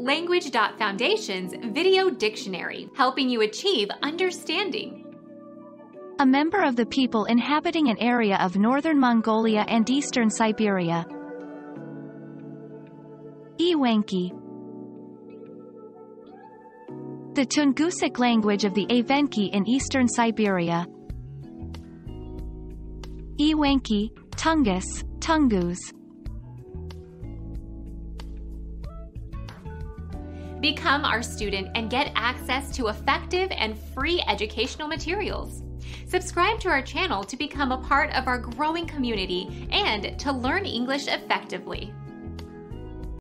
Language.Foundation's Video Dictionary, helping you achieve understanding. A member of the people inhabiting an area of northern Mongolia and eastern Siberia. Evenki. The Tungusic language of the Evenki in eastern Siberia. Evenki, Tungus, Tungus. Become our student and get access to effective and free educational materials. Subscribe to our channel to become a part of our growing community and to learn English effectively.